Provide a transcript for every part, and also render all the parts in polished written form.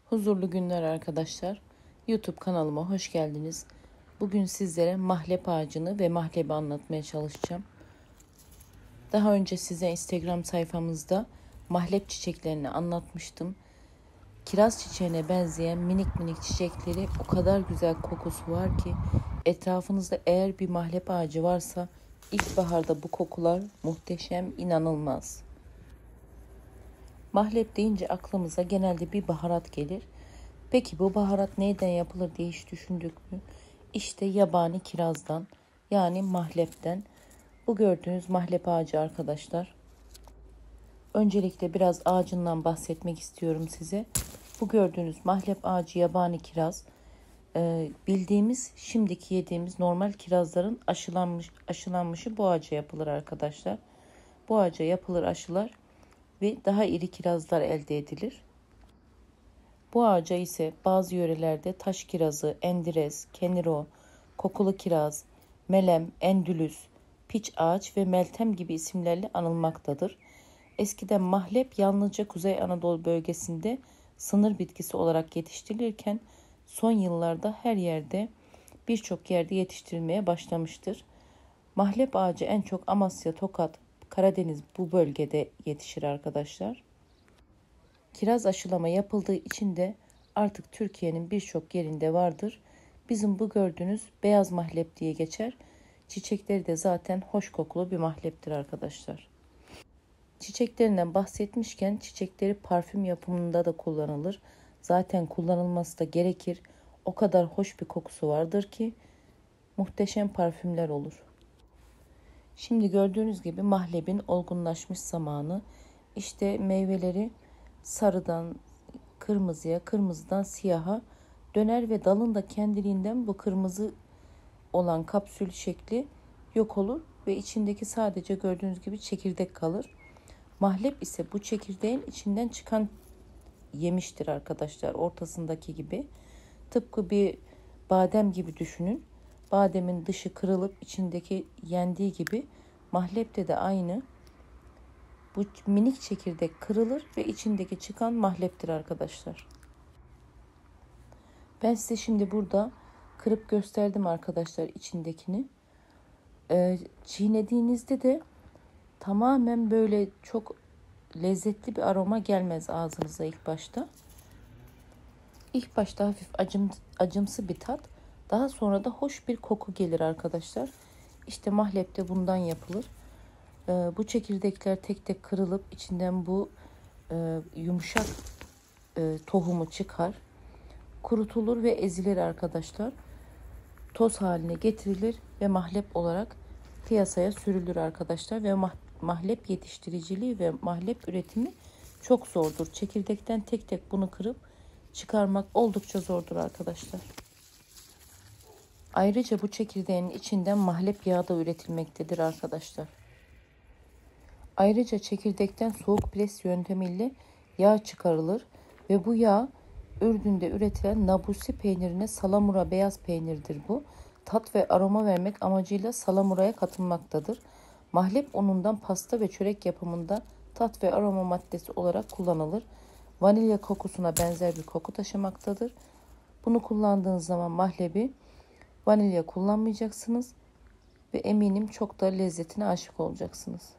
Huzurlu günler arkadaşlar. YouTube kanalıma hoş geldiniz. Bugün sizlere mahlep ağacını ve mahlebi anlatmaya çalışacağım. Daha önce size Instagram sayfamızda mahlep çiçeklerini anlatmıştım. Kiraz çiçeğine benzeyen minik minik çiçekleri o kadar güzel kokusu var ki etrafınızda eğer bir mahlep ağacı varsa ilkbaharda bu kokular muhteşem, inanılmaz. Mahlep deyince aklımıza genelde bir baharat gelir. Peki bu baharat neyden yapılır diye hiç düşündük mü? İşte yabani kirazdan, yani mahlepten. Bu gördüğünüz mahlep ağacı arkadaşlar. Öncelikle biraz ağacından bahsetmek istiyorum size. Bu gördüğünüz mahlep ağacı yabani kiraz. Bildiğimiz, şimdiki yediğimiz normal kirazların aşılanmışı bu ağaca yapılır arkadaşlar. Bu ağaca yapılır aşılar ve daha iri kirazlar elde edilir. Bu ağaca ise bazı yörelerde taş kirazı, endires, keniro, kokulu kiraz, melem, endülüs, piç ağaç ve meltem gibi isimlerle anılmaktadır. Eskiden mahlep yalnızca Kuzey Anadolu bölgesinde sınır bitkisi olarak yetiştirilirken son yıllarda her yerde, birçok yerde yetiştirilmeye başlamıştır. Mahlep ağacı en çok Amasya, Tokat, Karadeniz bu bölgede yetişir arkadaşlar. Kiraz aşılama yapıldığı için de artık Türkiye'nin birçok yerinde vardır. Bizim bu gördüğünüz beyaz mahlep diye geçer. Çiçekleri de zaten hoş kokulu bir mahleptir arkadaşlar. Çiçeklerinden bahsetmişken çiçekleri parfüm yapımında da kullanılır. Zaten kullanılması da gerekir. O kadar hoş bir kokusu vardır ki muhteşem parfümler olur. Şimdi gördüğünüz gibi mahlebin olgunlaşmış zamanı. İşte meyveleri sarıdan kırmızıya, kırmızıdan siyaha döner ve dalın da kendiliğinden bu kırmızı olan kapsül şekli yok olur ve içindeki sadece gördüğünüz gibi çekirdek kalır. Mahlep ise bu çekirdeğin içinden çıkan yemiştir arkadaşlar, ortasındaki gibi. Tıpkı bir badem gibi düşünün. Bademin dışı kırılıp içindeki yendiği gibi mahlepte de aynı. Bu minik çekirdek kırılır ve içindeki çıkan mahleptir arkadaşlar. Ben size şimdi burada kırıp gösterdim arkadaşlar içindekini. Çiğnediğinizde de tamamen böyle çok lezzetli bir aroma gelmez ağzınıza ilk başta. İlk başta hafif acımsı bir tat, daha sonra da hoş bir koku gelir arkadaşlar. İşte mahlep de bundan yapılır. Bu çekirdekler tek tek kırılıp içinden bu yumuşak tohumu çıkar. Kurutulur ve ezilir arkadaşlar. Toz haline getirilir ve mahlep olarak piyasaya sürülür arkadaşlar. Ve mahlep yetiştiriciliği ve mahlep üretimi çok zordur. Çekirdekten tek tek bunu kırıp çıkarmak oldukça zordur arkadaşlar. Ayrıca bu çekirdeğin içinden mahlep yağı da üretilmektedir arkadaşlar. Ayrıca çekirdekten soğuk pres yöntemiyle yağ çıkarılır ve bu yağ Ürdün'de üretilen Nabusi peynirine salamura beyaz peynirdir bu. Tat ve aroma vermek amacıyla salamuraya katılmaktadır. Mahlep unundan pasta ve çörek yapımında tat ve aroma maddesi olarak kullanılır. Vanilya kokusuna benzer bir koku taşımaktadır. Bunu kullandığınız zaman mahlebi vanilya kullanmayacaksınız ve eminim çok da lezzetine aşık olacaksınız.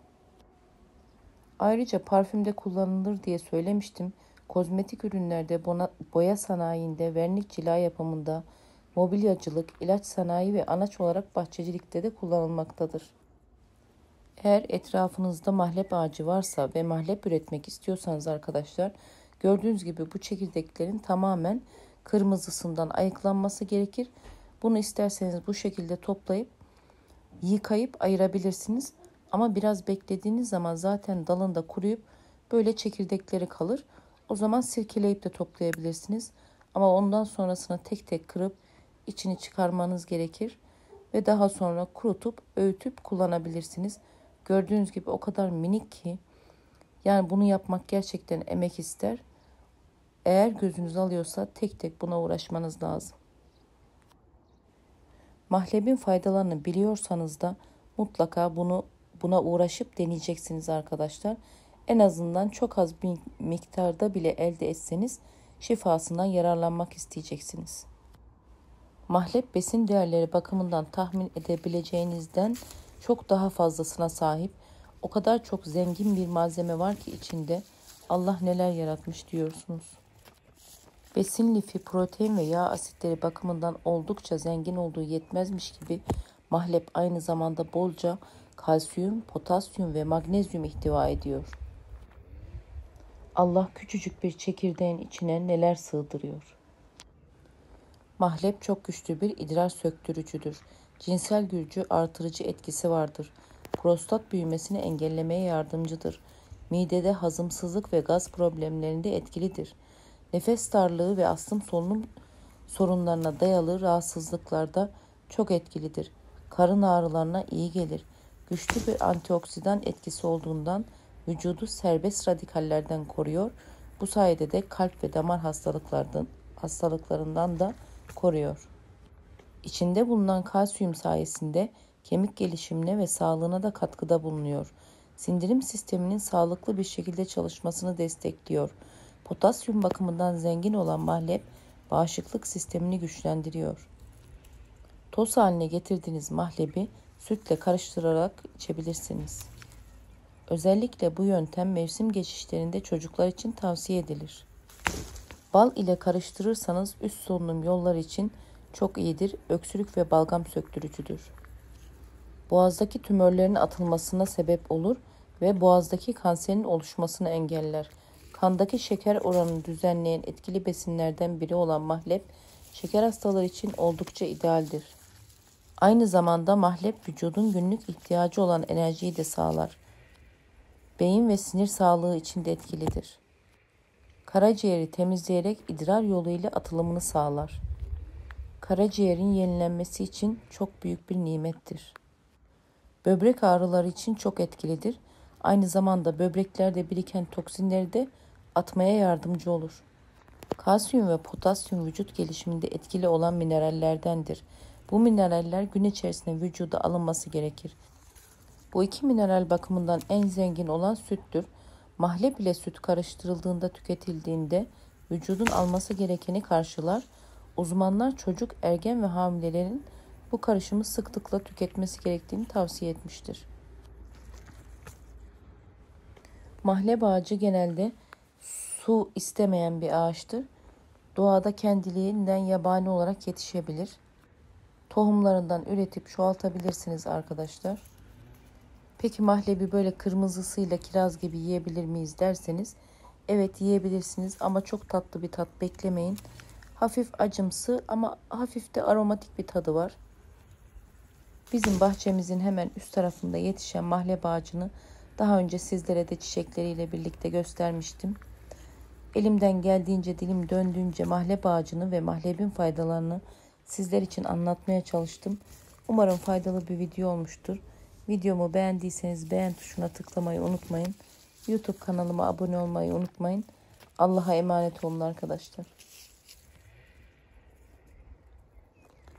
Ayrıca parfümde kullanılır diye söylemiştim. Kozmetik ürünlerde, boya sanayinde, vernik cila yapımında, mobilyacılık, ilaç sanayi ve anaç olarak bahçecilikte de kullanılmaktadır. Eğer etrafınızda mahlep ağacı varsa ve mahlep üretmek istiyorsanız arkadaşlar, gördüğünüz gibi bu çekirdeklerin tamamen kırmızısından ayıklanması gerekir. Bunu isterseniz bu şekilde toplayıp yıkayıp ayırabilirsiniz. Ama biraz beklediğiniz zaman zaten dalında kuruyup böyle çekirdekleri kalır. O zaman sirkeleyip de toplayabilirsiniz. Ama ondan sonrasını tek tek kırıp içini çıkarmanız gerekir. Ve daha sonra kurutup öğütüp kullanabilirsiniz. Gördüğünüz gibi o kadar minik ki yani bunu yapmak gerçekten emek ister. Eğer gözünüz alıyorsa tek tek buna uğraşmanız lazım. Mahlebin faydalarını biliyorsanız da mutlaka buna uğraşıp deneyeceksiniz arkadaşlar. En azından çok az bir miktarda bile elde etseniz şifasından yararlanmak isteyeceksiniz. Mahlep besin değerleri bakımından tahmin edebileceğinizden çok daha fazlasına sahip. O kadar çok zengin bir malzeme var ki içinde. Allah neler yaratmış diyorsunuz. Besin lifi, protein ve yağ asitleri bakımından oldukça zengin olduğu yetmezmiş gibi mahlep aynı zamanda bolca kalsiyum, potasyum ve magnezyum ihtiva ediyor. Allah küçücük bir çekirdeğin içine neler sığdırıyor. Mahlep çok güçlü bir idrar söktürücüdür. Cinsel gücü artırıcı etkisi vardır. Prostat büyümesini engellemeye yardımcıdır. Midede hazımsızlık ve gaz problemlerinde etkilidir. Nefes darlığı ve astım solunum sorunlarına dayalı rahatsızlıklarda çok etkilidir. Karın ağrılarına iyi gelir. Güçlü bir antioksidan etkisi olduğundan vücudu serbest radikallerden koruyor. Bu sayede de kalp ve damar hastalıklarından da koruyor. İçinde bulunan kalsiyum sayesinde kemik gelişimine ve sağlığına da katkıda bulunuyor. Sindirim sisteminin sağlıklı bir şekilde çalışmasını destekliyor. Potasyum bakımından zengin olan mahlep bağışıklık sistemini güçlendiriyor. Toz haline getirdiğiniz mahlebi sütle karıştırarak içebilirsiniz. Özellikle bu yöntem mevsim geçişlerinde çocuklar için tavsiye edilir. Bal ile karıştırırsanız üst solunum yolları için çok iyidir. Öksürük ve balgam söktürücüdür. Boğazdaki tümörlerin atılmasına sebep olur ve boğazdaki kanserin oluşmasını engeller. Kandaki şeker oranını düzenleyen etkili besinlerden biri olan mahlep, şeker hastaları için oldukça idealdir. Aynı zamanda mahlep vücudun günlük ihtiyacı olan enerjiyi de sağlar. Beyin ve sinir sağlığı için de etkilidir. Karaciğeri temizleyerek idrar yoluyla atılımını sağlar. Karaciğerin yenilenmesi için çok büyük bir nimettir. Böbrek ağrıları için çok etkilidir. Aynı zamanda böbreklerde biriken toksinleri de atmaya yardımcı olur. Kalsiyum ve potasyum vücut gelişiminde etkili olan minerallerdendir. Bu mineraller gün içerisinde vücuda alınması gerekir. Bu iki mineral bakımından en zengin olan süttür. Mahlep ile süt karıştırıldığında tüketildiğinde vücudun alması gerekeni karşılar. Uzmanlar çocuk, ergen ve hamilelerin bu karışımı sıklıkla tüketmesi gerektiğini tavsiye etmiştir. Mahlep ağacı genelde su istemeyen bir ağaçtır. Doğada kendiliğinden yabani olarak yetişebilir. Tohumlarından üretip çoğaltabilirsiniz arkadaşlar. Peki mahlebi böyle kırmızısıyla kiraz gibi yiyebilir miyiz derseniz, evet yiyebilirsiniz ama çok tatlı bir tat beklemeyin. Hafif acımsı ama hafif de aromatik bir tadı var. Bizim bahçemizin hemen üst tarafında yetişen mahlep ağacını daha önce sizlere de çiçekleriyle birlikte göstermiştim. Elimden geldiğince, dilim döndüğünce mahlep ağacını ve mahlebin faydalarını sizler için anlatmaya çalıştım. Umarım faydalı bir video olmuştur. Videomu beğendiyseniz beğen tuşuna tıklamayı unutmayın. YouTube kanalıma abone olmayı unutmayın. Allah'a emanet olun arkadaşlar.